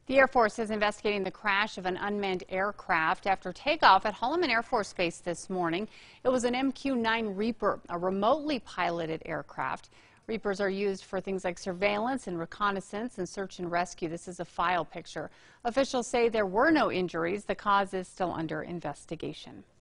The Air Force is investigating the crash of an unmanned aircraft after takeoff at Holloman Air Force Base this morning. It was an MQ-9 Reaper, a remotely piloted aircraft. Reapers are used for things like surveillance and reconnaissance and search and rescue. This is a file picture. Officials say there were no injuries. The cause is still under investigation.